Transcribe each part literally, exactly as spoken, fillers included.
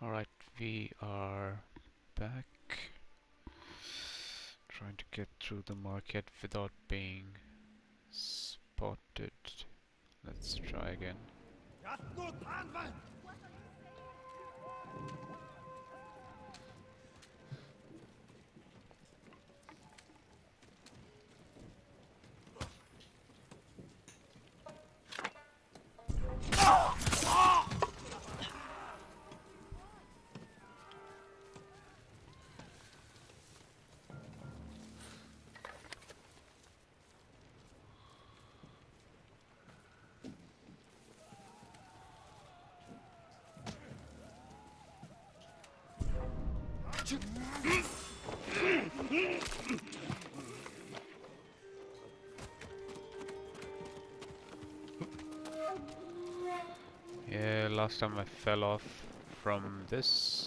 Alright, we are back. Trying to get through the market without being spotted. Let's try again. Yeah, last time I fell off from this.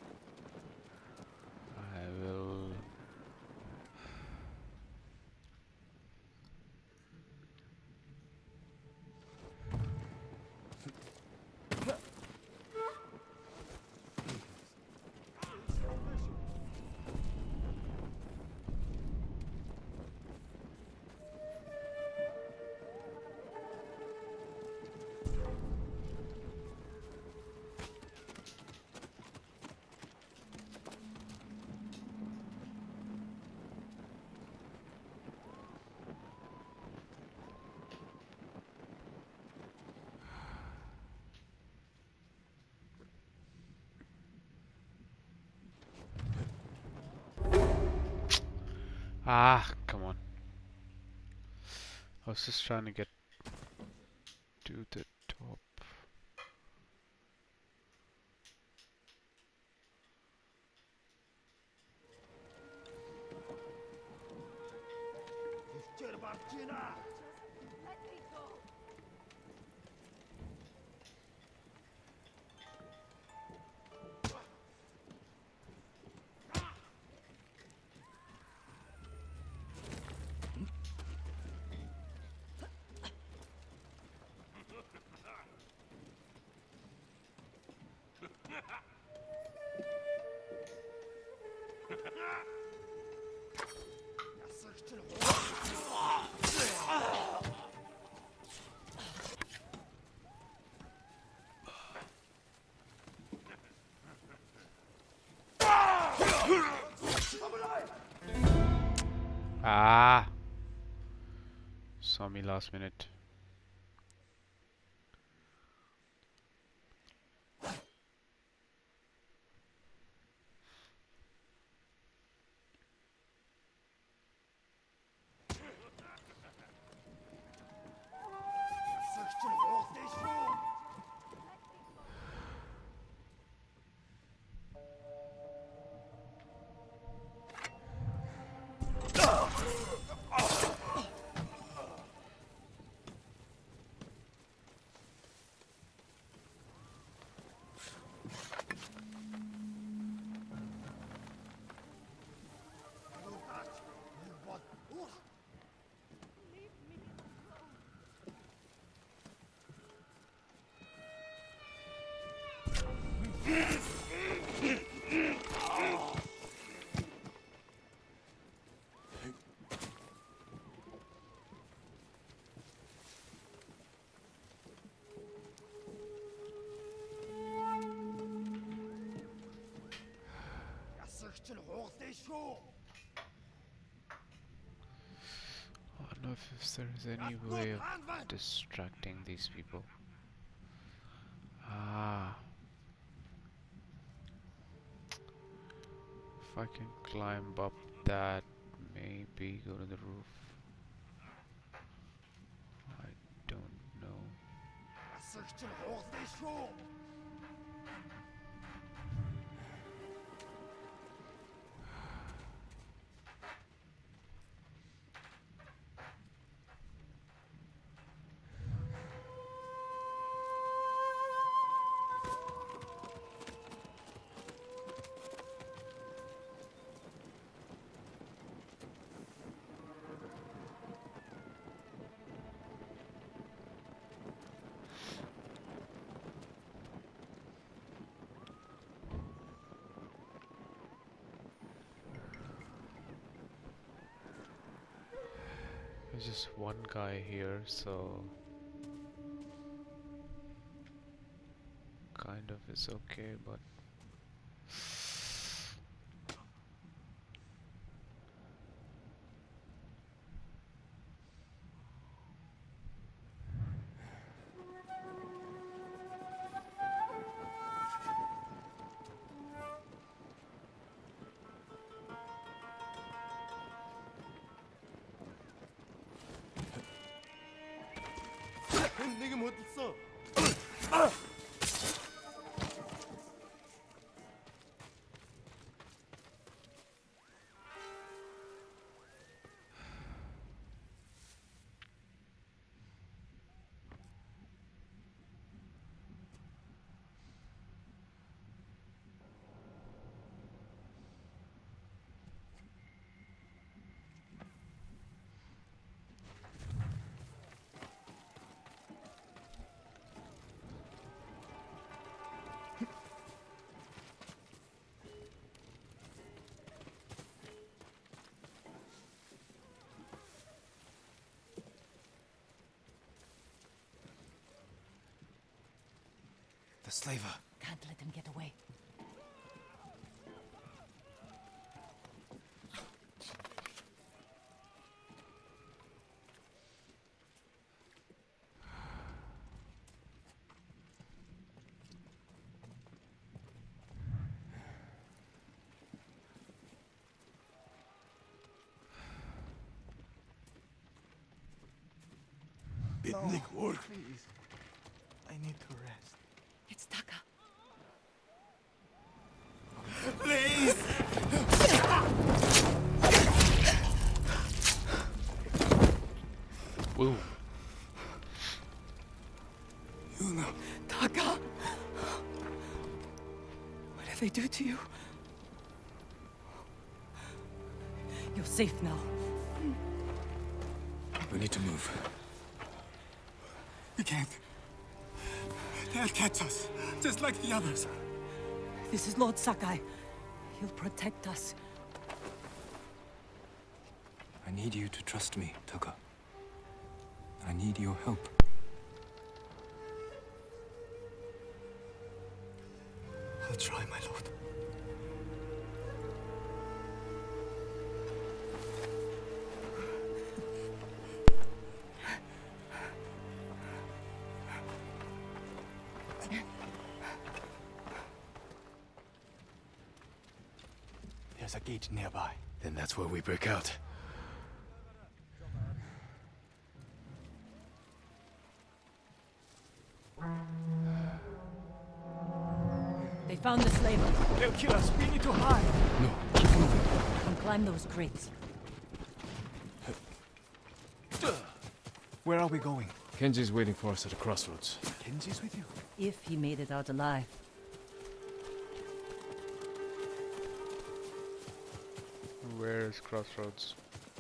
I will... Ah, come on. I was just trying to get to the top. Ah! Saw me last minute. I don't know if, if there is any way of distracting these people. Ah. If I can climb up that, maybe go to the roof. I don't know. There's just one guy here, so kind of is okay, but 내게 못 있어. The slaver. Can't let him get away. Bitnik work. Please. I need to rest. It's Taka. Please. woo. You know. Taka! What did they do to you? You're safe now. We need to move. We can't. They'll catch us, just like the others. This is Lord Sakai. He'll protect us. I need you to trust me, Taka. I need your help. I'll try, my lord. There's a gate nearby. Then that's where we break out. They found the slaver. They'll kill us. We need to hide. No, keep moving. Come climb those crates. Where are we going? Kenji's waiting for us at the crossroads. Kenji's with you. If he made it out alive. Where is Crossroads?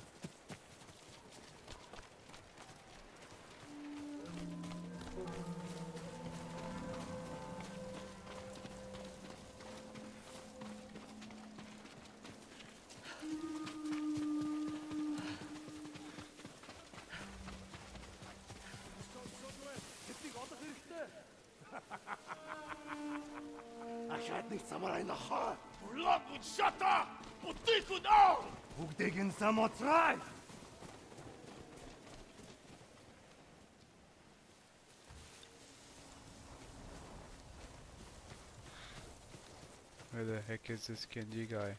I had nicht samurai na ha. Blood would shut up. But would all. Hugdegen samotrai. Where the heck is this Kenji guy?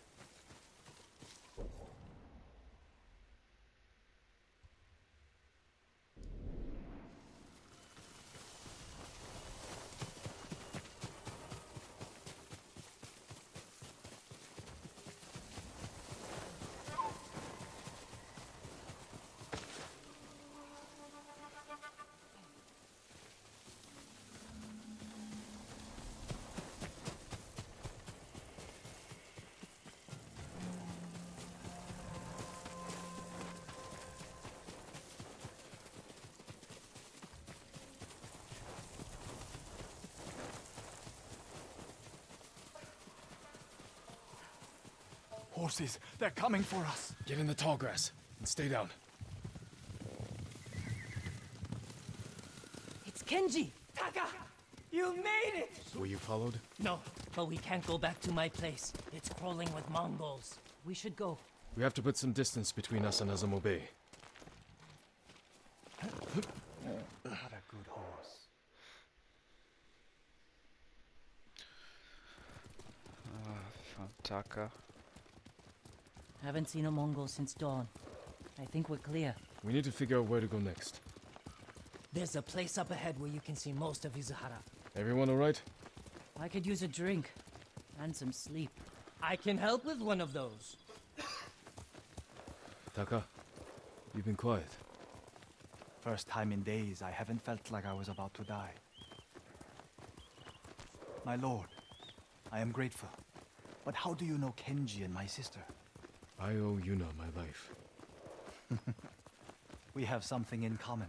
Horses, they're coming for us. Get in the tall grass and stay down. Kenji! Taka! You made it! Were you followed? No, but we can't go back to my place. It's crawling with Mongols. We should go. We have to put some distance between us and Azamo Bay. What a good horse. Ah, found Taka. Haven't seen a Mongol since dawn. I think we're clear. We need to figure out where to go next. There's a place up ahead where you can see most of Izuhara. Everyone alright? I could use a drink. And some sleep. I can help with one of those. Taka, you've been quiet. First time in days I haven't felt like I was about to die. My lord, I am grateful. But how do you know Kenji and my sister? I owe Yuna my life. We have something in common.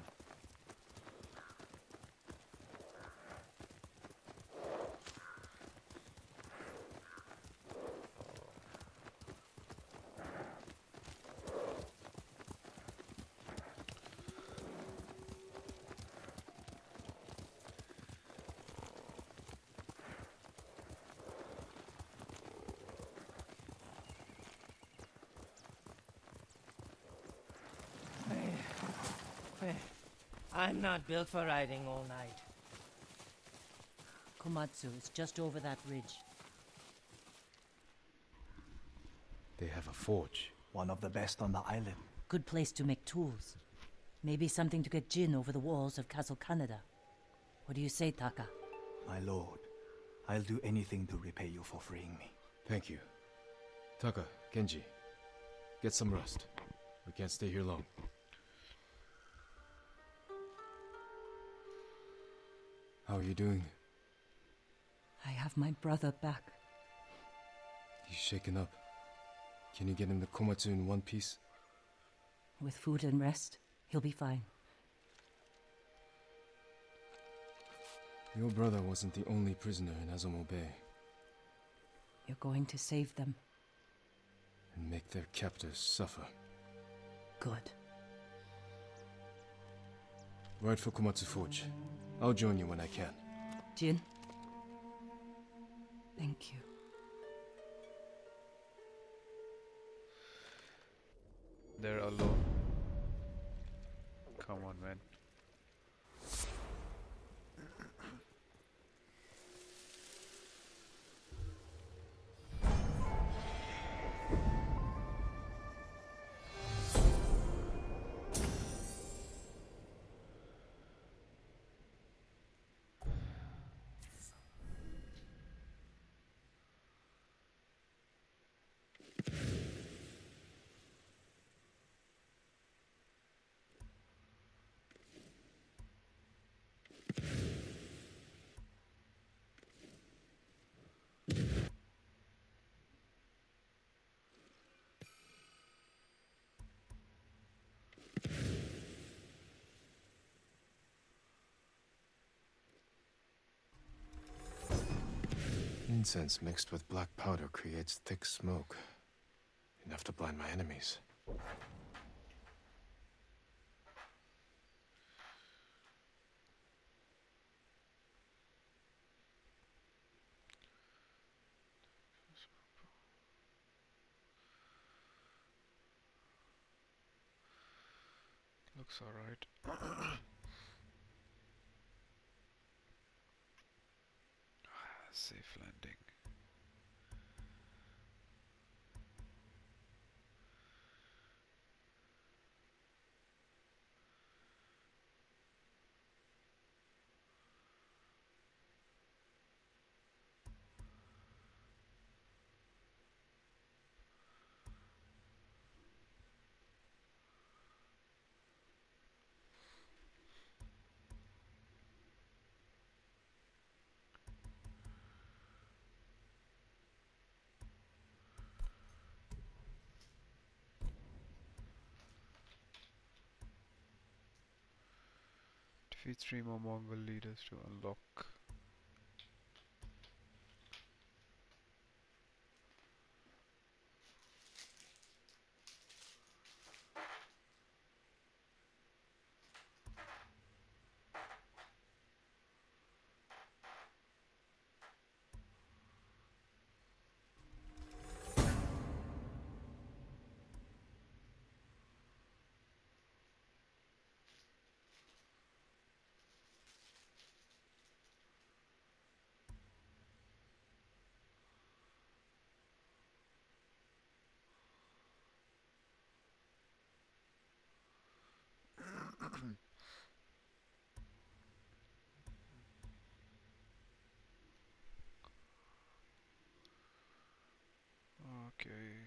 I'm not built for riding all night. Komatsu is just over that ridge. They have a forge. One of the best on the island. Good place to make tools. Maybe something to get Jin over the walls of Castle Canada. What do you say, Taka? My lord, I'll do anything to repay you for freeing me. Thank you. Taka, Kenji, get some rest. We can't stay here long. How are you doing? I have my brother back. He's shaken up. Can you get him to Komatsu in one piece? With food and rest, he'll be fine. Your brother wasn't the only prisoner in Azamo Bay. You're going to save them. And make their captors suffer. Good. Ride for Komatsu Forge. I'll join you when I can. Jin? Thank you. They're alone. Come on, man. Incense mixed with black powder creates thick smoke. Enough to blind my enemies. Looks alright. Safe landing. Defeat three more Mongol leaders to unlock. okay.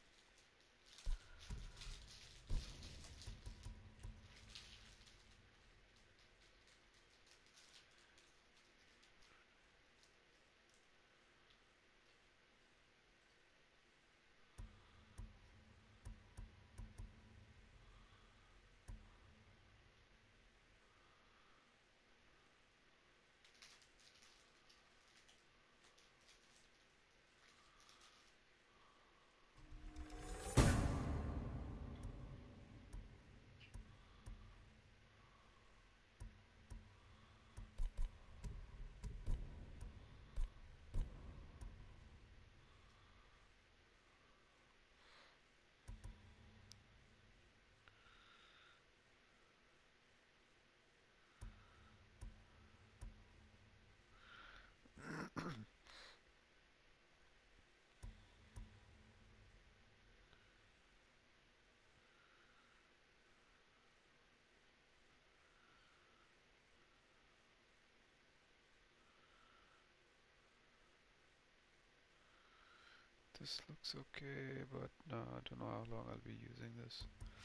This looks okay, but no, I don't know how long I'll be using this.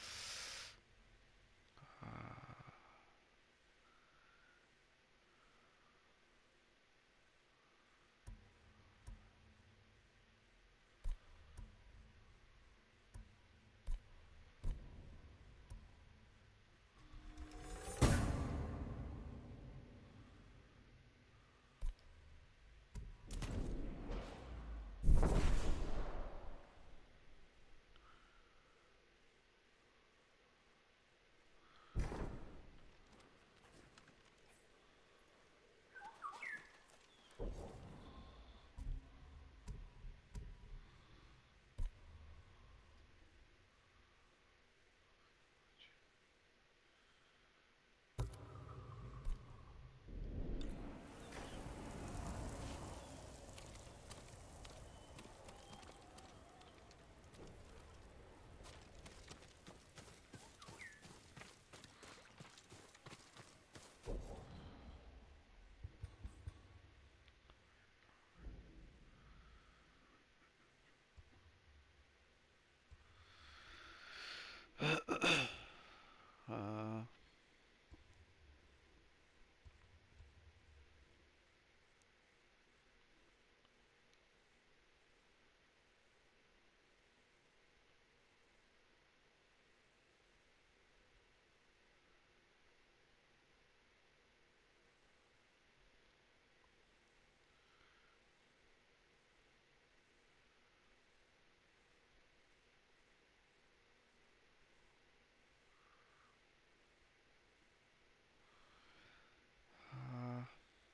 Uh, uh, uh,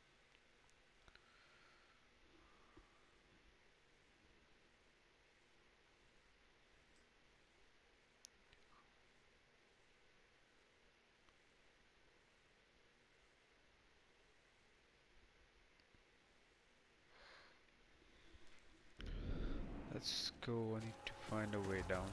let's go. I need to find a way down.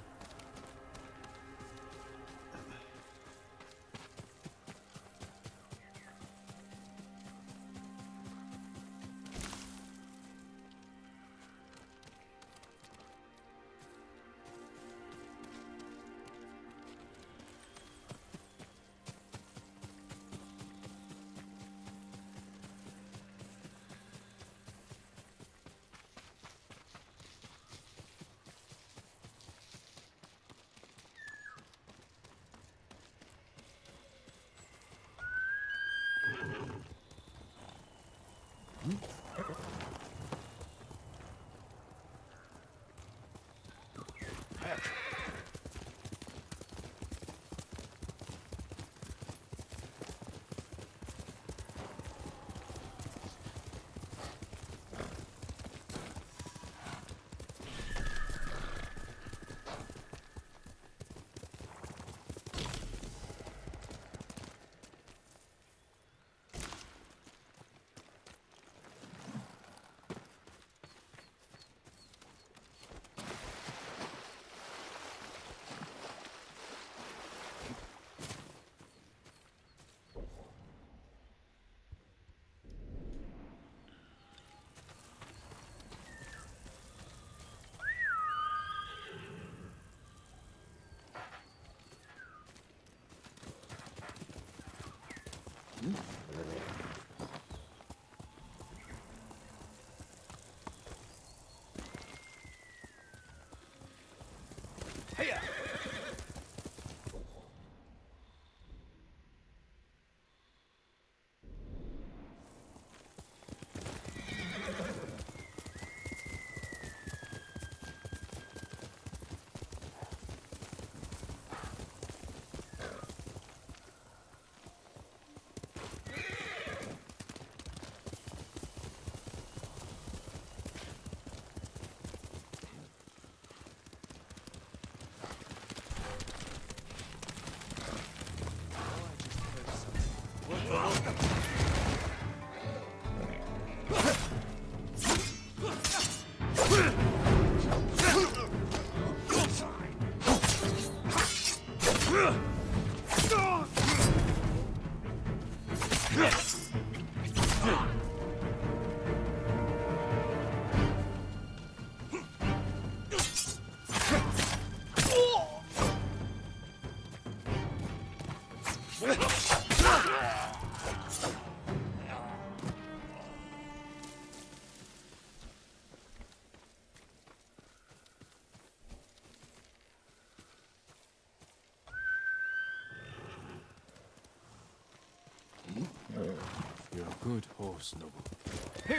You're a good horse, Nobu.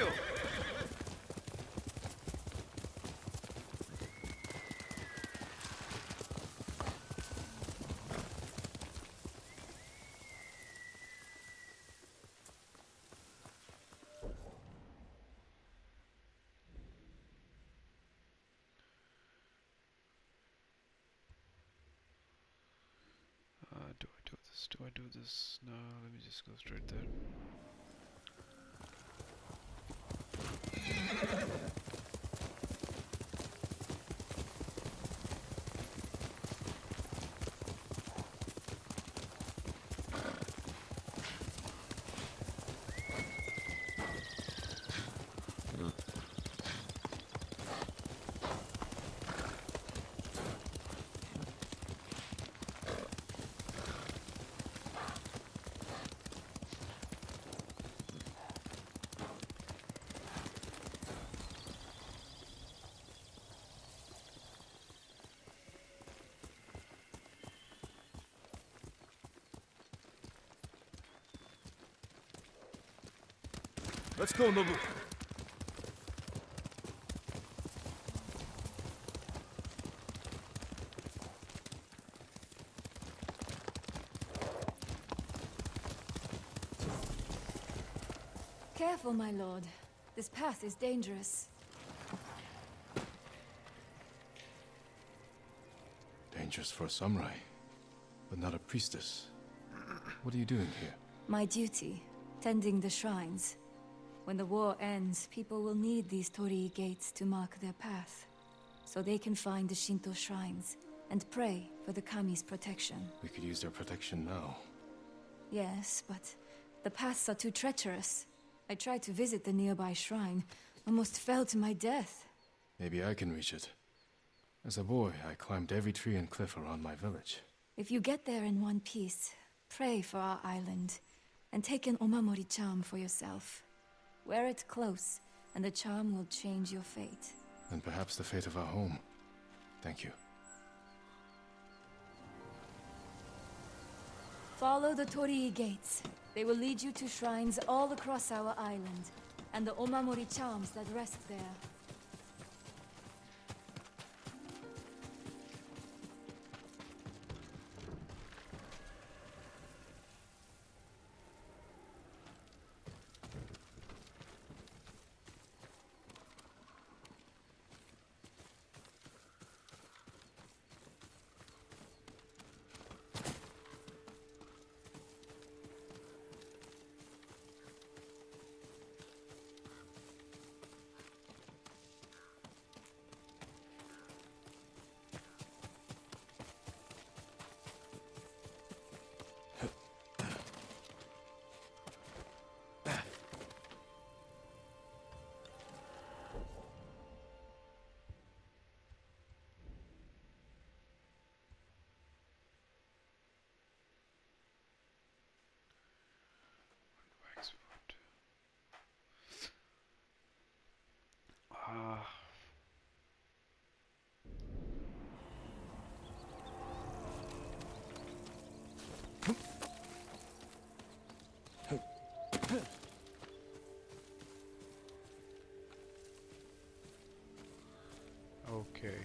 Uh, do I do this? Do I do this? No, let me just go straight there. Let's go, Nobu. Careful, my lord. This path is dangerous. Dangerous for a samurai, but not a priestess. What are you doing here? My duty, tending the shrines. When the war ends, people will need these torii gates to mark their path, so they can find the Shinto shrines and pray for the kami's protection. We could use their protection now. Yes, but the paths are too treacherous. I tried to visit the nearby shrine, almost fell to my death. Maybe I can reach it. As a boy, I climbed every tree and cliff around my village. If you get there in one piece, pray for our island, and take an omamori charm for yourself. Wear it close, and the charm will change your fate. And perhaps the fate of our home. Thank you. Follow the torii gates. They will lead you to shrines all across our island, and the omamori charms that rest there. Ah. Okay.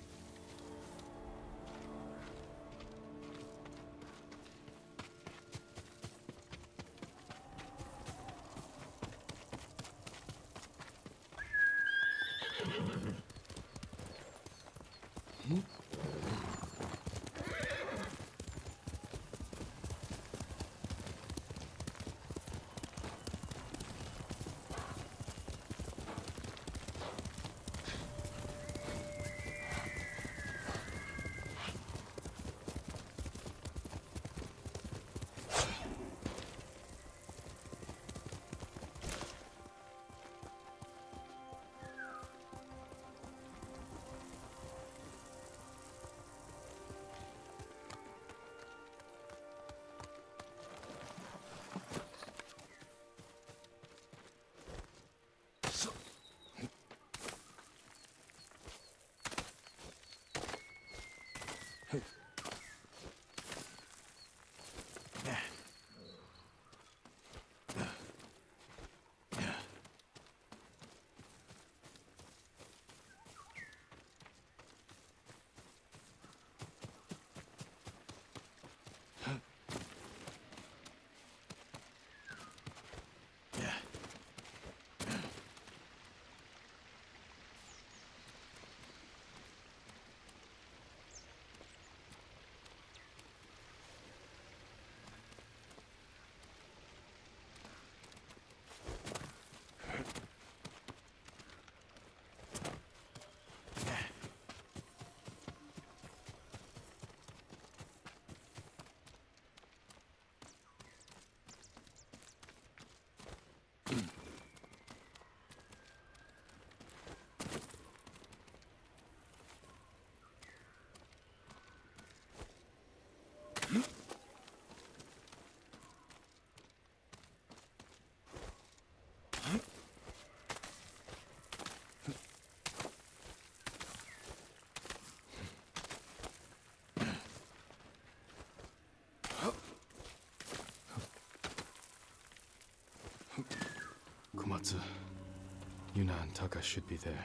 Komatsu. Yuna and Taka should be there.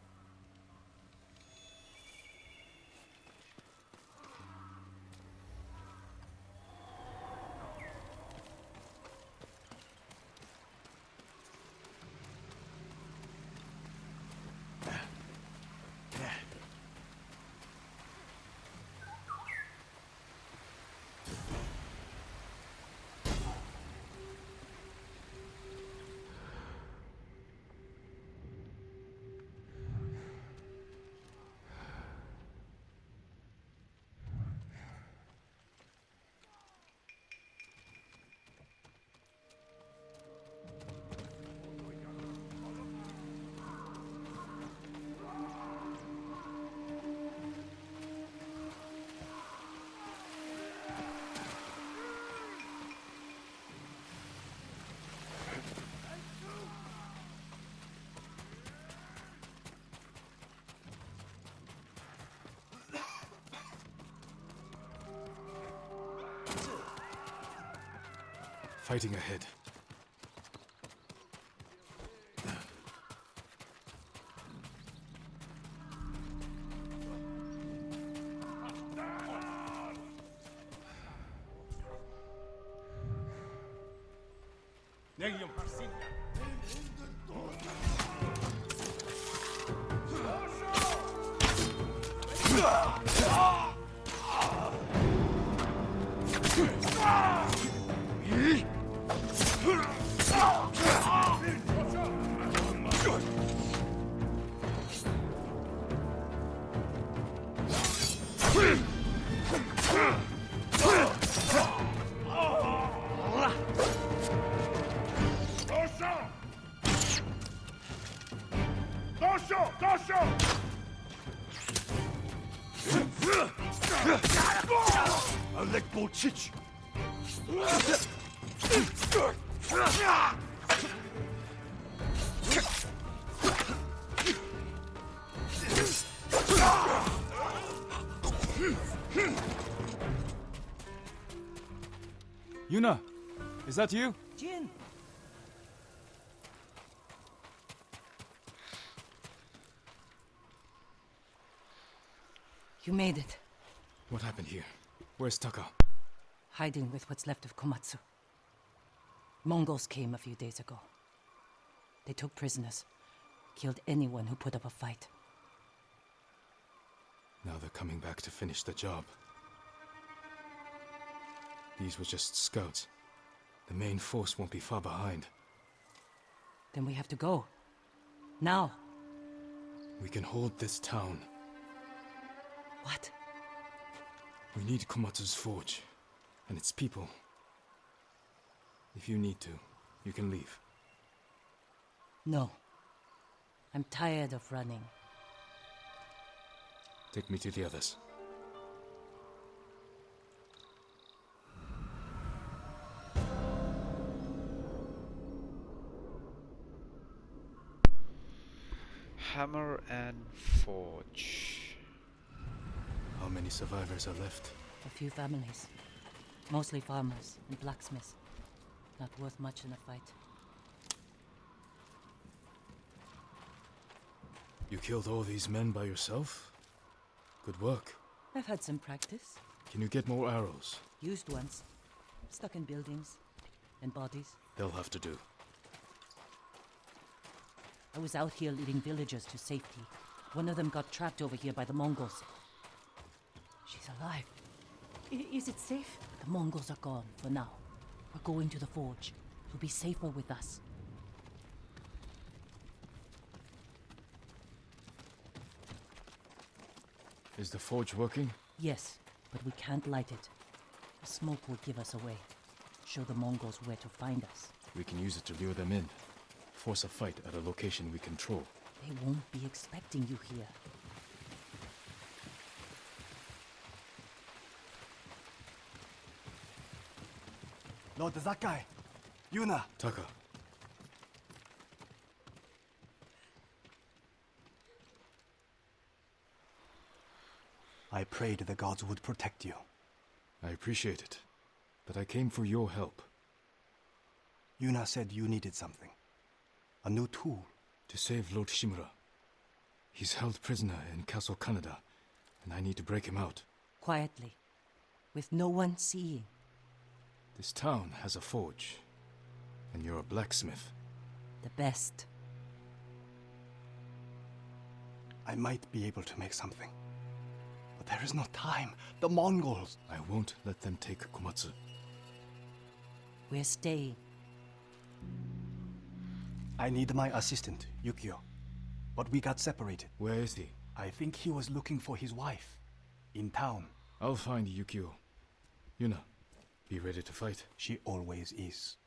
Fighting ahead. Chich. Yuna, is that you? Jin! You made it. What happened here? Where's Taka? Hiding with what's left of Komatsu. Mongols came a few days ago. They took prisoners, killed anyone who put up a fight. Now they're coming back to finish the job. These were just scouts. The main force won't be far behind. Then we have to go. Now. We can hold this town. What? We need Komatsu's forge, and its people. If you need to, you can leave. No. I'm tired of running. Take me to the others. Hammer and forge. How many survivors are left? A few families. Mostly farmers and blacksmiths. Not worth much in a fight. You killed all these men by yourself? Good work. I've had some practice. Can you get more arrows? Used ones. Stuck in buildings. And bodies. They'll have to do. I was out here leading villagers to safety. One of them got trapped over here by the Mongols. She's alive. I- is it safe? The Mongols are gone for now. We're going to the forge. You'll be safer with us. Is the forge working? Yes, but we can't light it. The smoke will give us away. Show the Mongols where to find us. We can use it to lure them in. Force a fight at a location we control. They won't be expecting you here. Lord Zakai! Yuna! Taka, I prayed the gods would protect you. I appreciate it, but I came for your help. Yuna said you needed something. A new tool? To save Lord Shimura. He's held prisoner in Castle Kaneda, and I need to break him out. Quietly, with no one seeing. This town has a forge, and you're a blacksmith. The best. I might be able to make something. But there is no time. The Mongols! I won't let them take Komatsu. We're staying. I need my assistant, Yukio. But we got separated. Where is he? I think he was looking for his wife. In town. I'll find Yukio. Yuna, be ready to fight. She always is.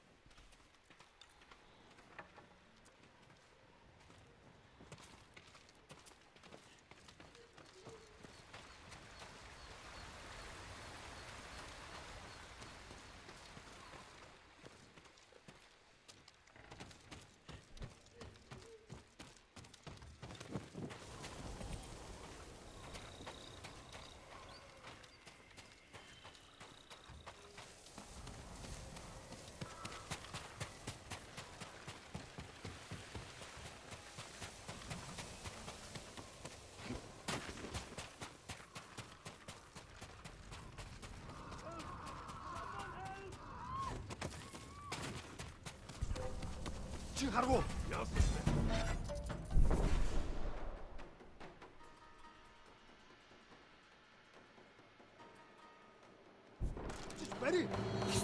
지금 가라고. Ready.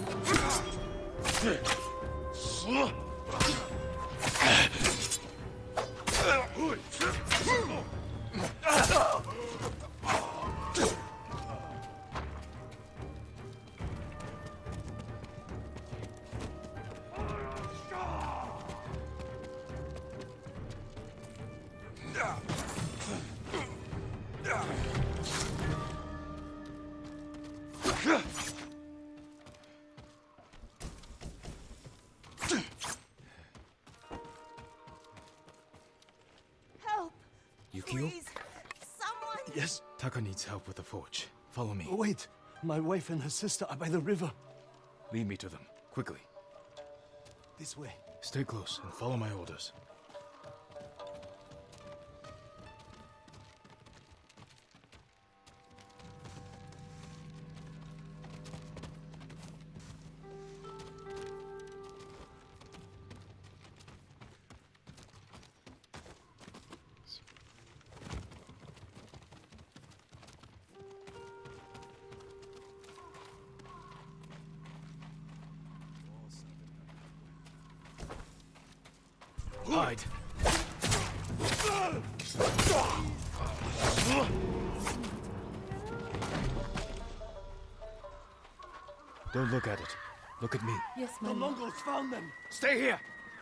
Yukio? Please, someone! Yes? Taka needs help with the forge. Follow me. Wait! My wife and her sister are by the river. Lead me to them, quickly. This way. Stay close and follow my orders. Hide. Don't look at it. Look at me. Yes, my The lord. Mongols found them. Stay here!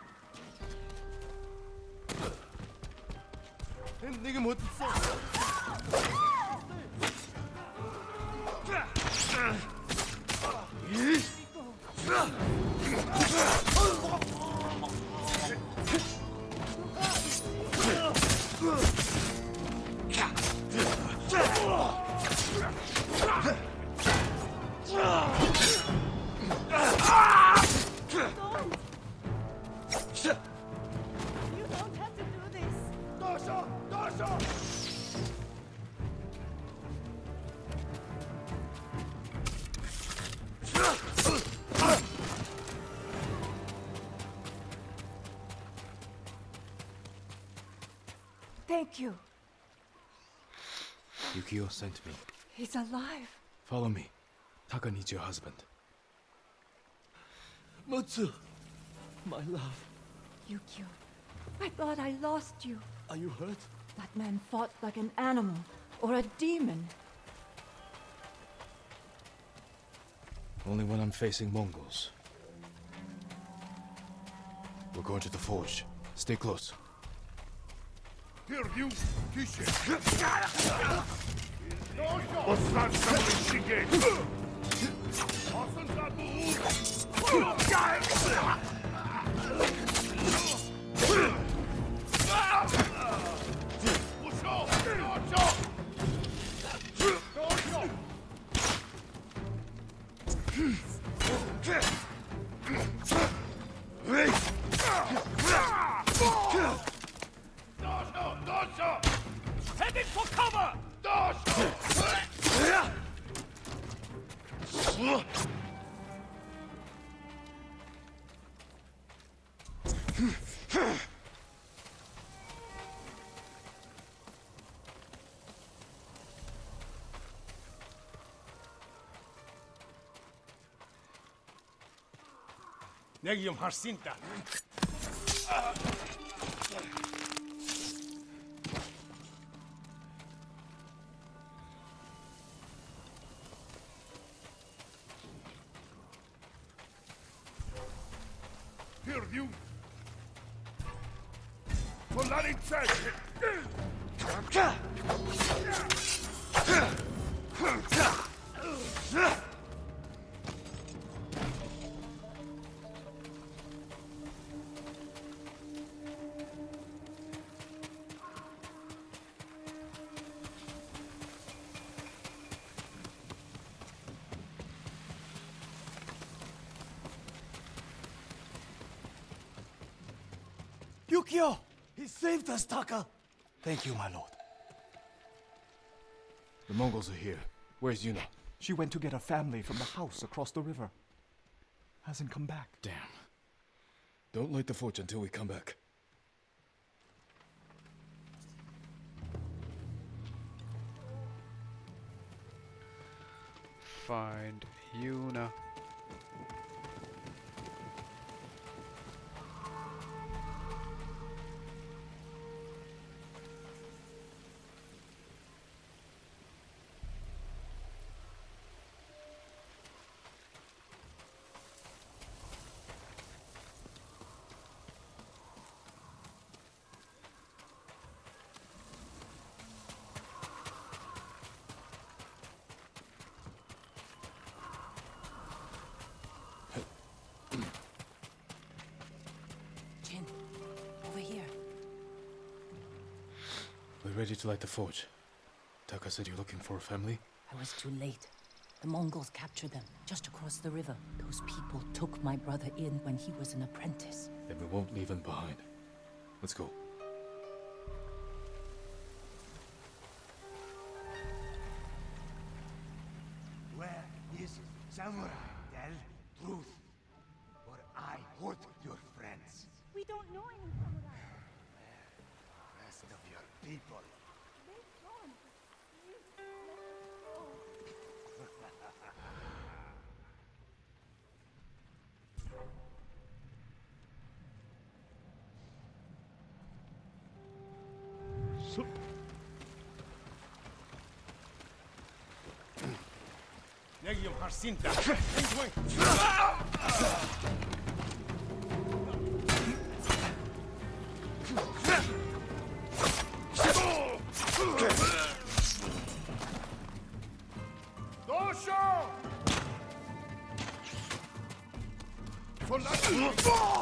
네가 못 있어. You don't have to do this. 도와줘, 도와줘. Thank you. Yukio sent me. He's alive. Follow me. Taka needs your husband. Mutsu! My love. Yukio, I thought I lost you. Are you hurt? That man fought like an animal or a demon. Only when I'm facing Mongols. We're going to the forge. Stay close. Here, you, Kishin. Oslan Shige. Oslan Sabu. Heading for cover! Negium Harsinta. Hear you? Polari check! Yukio! He saved us, Taka! Thank you, my lord. The Mongols are here. Where's Yuna? She went to get her family from the house across the river. Hasn't come back. Damn. Don't light the forge until we come back. Find Yuna. Jin, over here. We're ready to light the forge. Taka said you're looking for a family? I was too late. The Mongols captured them, just across the river. Those people took my brother in when he was an apprentice. Then we won't leave him behind. Let's go. Where is Samurai? Tell truth. Or I hurt your friends. We don't know any samurai. Rest of your people. They've gone. Please, let us go. Negium Harsinta. Dosho! Polari!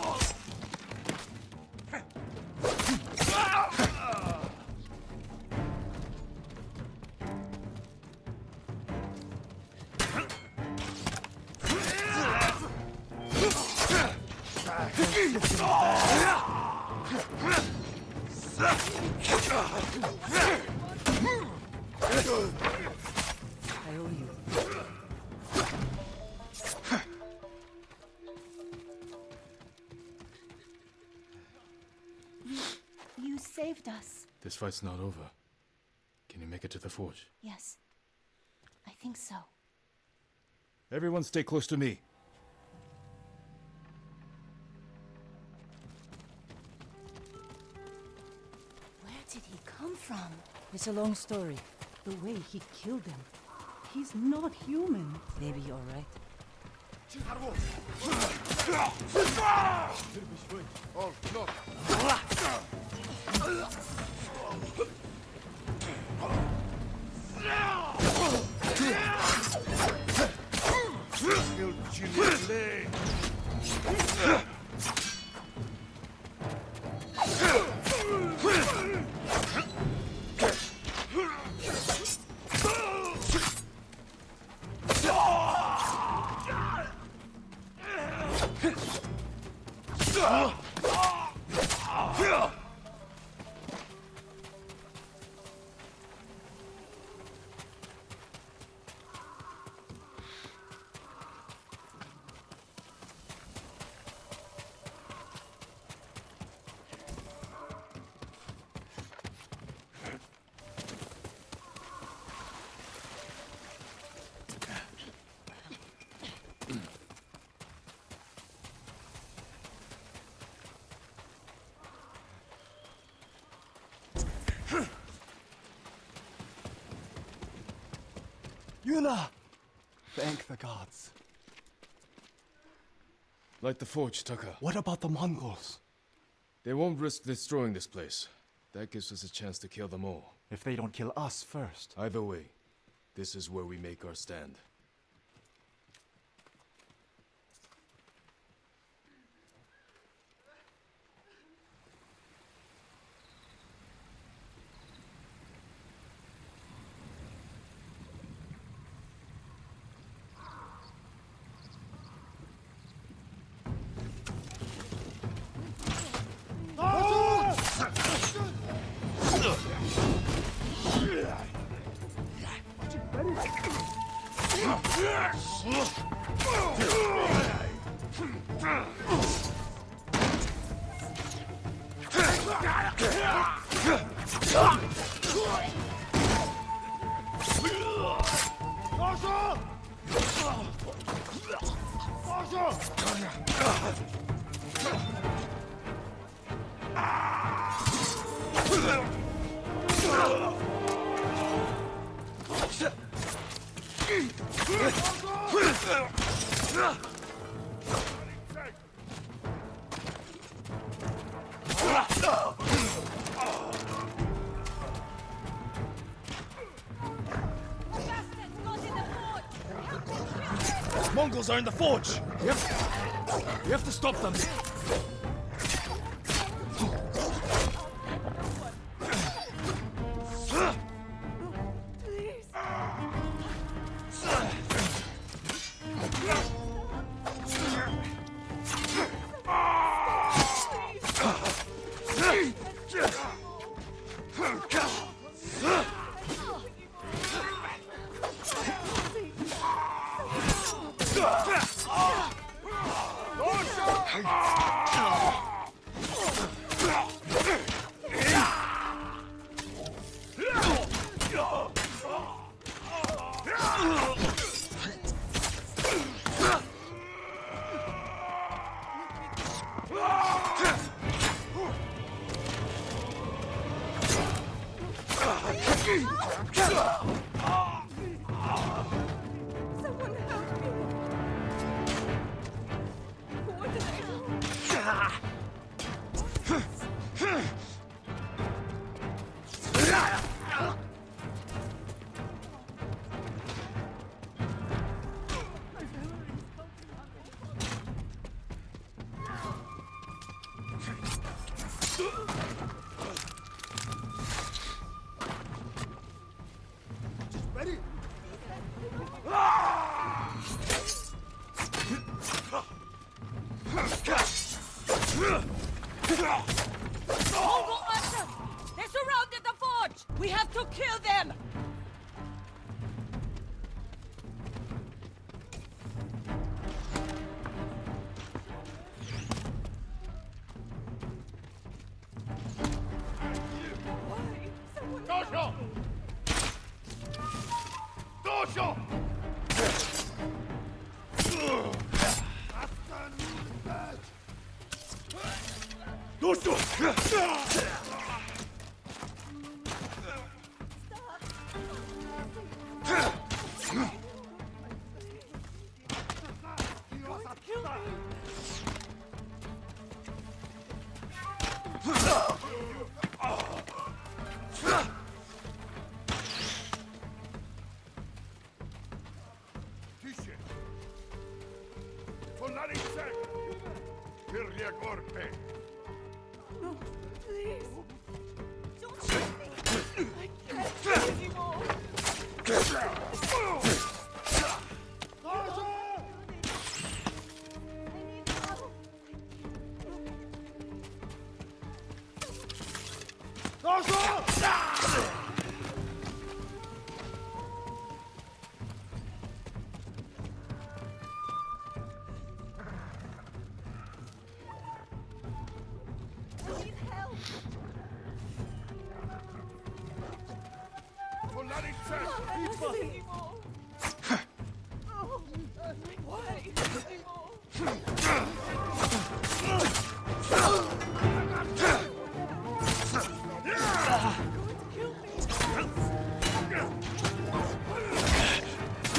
I owe you. You saved us. This fight's not over. Can you make it to the forge? Yes. I think so. Everyone stay close to me. Where did he come from? It's a long story. The way he killed them. He's not human. Maybe you're right. Oh, no. Killed Chile. Yuna! Thank the gods. Light the forge, Taka. What about the Mongols? They won't risk destroying this place. That gives us a chance to kill them all. If they don't kill us first. Either way, this is where we make our stand. Mongols are in the forge! We have, we have to stop them! Mongol archers! They surrounded the forge! We have to kill them! Dosho! Dosho! No, please. Don't shoot me. I can't do anymore. I need help. Not anymore. Oh, why anymore? Kill me.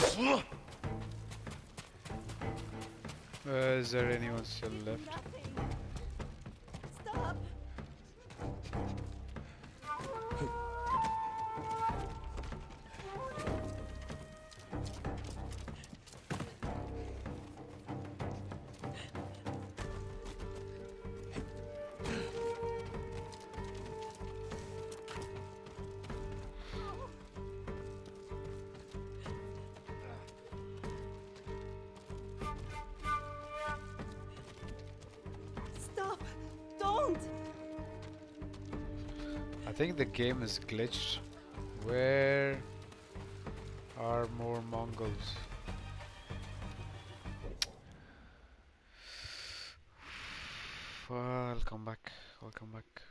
Uh, is there anyone still left? Nothing. Stop. Stop. Don't. I think the game is glitched. Where are more Mongols? Well, I'll come back. I'll come back.